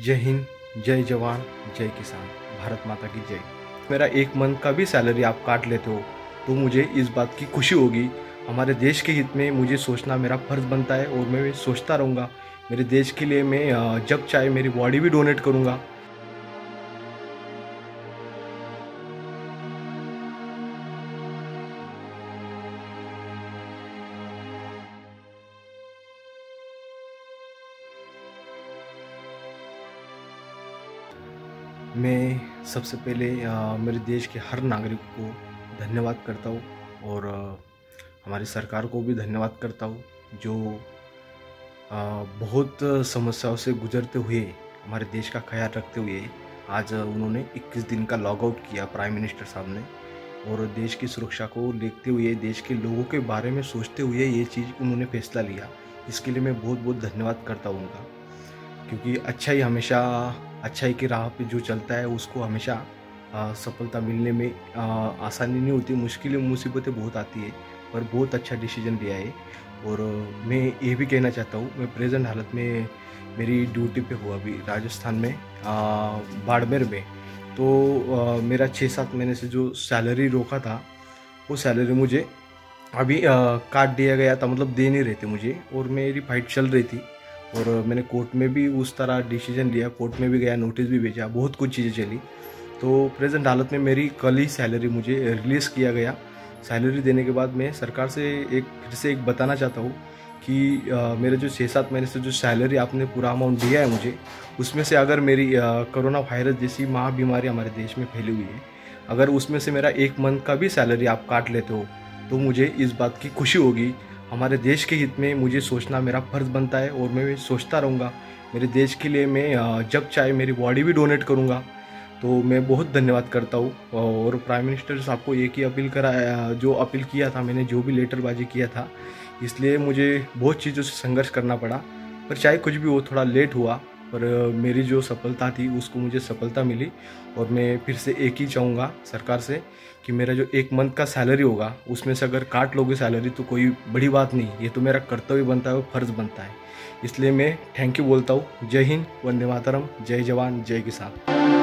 जय हिंद, जय जवान, जय किसान, भारत माता की जय। मेरा एक मंथ का भी सैलरी आप काट लेते हो तो मुझे इस बात की खुशी होगी। हमारे देश के हित में मुझे सोचना मेरा फ़र्ज़ बनता है और मैं सोचता रहूँगा। मेरे देश के लिए मैं जब चाहे मेरी बॉडी भी डोनेट करूँगा। मैं सबसे पहले मेरे देश के हर नागरिक को धन्यवाद करता हूँ और हमारी सरकार को भी धन्यवाद करता हूँ जो बहुत समस्याओं से गुजरते हुए हमारे देश का ख्याल रखते हुए आज उन्होंने 21 दिन का लॉग आउट किया प्राइम मिनिस्टर साहब ने। और देश की सुरक्षा को देखते हुए, देश के लोगों के बारे में सोचते हुए ये चीज़ उन्होंने फैसला लिया। इसके लिए मैं बहुत बहुत धन्यवाद करता हूँ उनका, क्योंकि अच्छाई की राह पे जो चलता है उसको हमेशा सफलता मिलने में आसानी नहीं होती, मुश्किलें मुसीबतें बहुत आती है, पर बहुत अच्छा डिसीजन लिया है। और मैं ये भी कहना चाहता हूँ, मैं प्रेजेंट हालत में मेरी ड्यूटी पे हूँ अभी राजस्थान में, बाड़मेर में। तो मेरा 6-7 महीने से जो सैलरी रोका था वो सैलरी मुझे अभी काट दिया गया था, मतलब दे नहीं रहे थे मुझे, और मेरी फाइट चल रही थी। और मैंने कोर्ट में भी उस तरह डिसीजन लिया, कोर्ट में भी गया, नोटिस भी भेजा, बहुत कुछ चीज़ें चली। तो प्रेजेंट हालत में मेरी कल ही सैलरी मुझे रिलीज़ किया गया। सैलरी देने के बाद मैं सरकार से फिर से एक बताना चाहता हूँ कि मेरे जो 6-7 महीने से जो सैलरी आपने पूरा अमाउंट दिया है मुझे, उसमें से अगर मेरी कोरोना वायरस जैसी महाबीमारी हमारे देश में फैली हुई है, अगर उसमें से मेरा एक मंथ का भी सैलरी आप काट लेते हो तो मुझे इस बात की खुशी होगी। हमारे देश के हित में मुझे सोचना मेरा फ़र्ज़ बनता है और मैं सोचता रहूँगा। मेरे देश के लिए मैं जब चाहे मेरी बॉडी भी डोनेट करूँगा। तो मैं बहुत धन्यवाद करता हूँ और प्राइम मिनिस्टर साहब को एक ही अपील जो अपील किया था मैंने, जो भी लेटरबाजी किया था, इसलिए मुझे बहुत चीज़ों से संघर्ष करना पड़ा। पर चाहे कुछ भी हो, थोड़ा लेट हुआ, पर मेरी जो सफलता थी उसको मुझे सफलता मिली। और मैं फिर से एक ही चाहूँगा सरकार से कि मेरा जो एक मंथ का सैलरी होगा उसमें से अगर काट लोगे सैलरी तो कोई बड़ी बात नहीं, ये तो मेरा कर्तव्य बनता है और फ़र्ज़ बनता है। इसलिए मैं थैंक यू बोलता हूँ। जय हिंद, वंदे मातरम, जय जवान, जय किसान।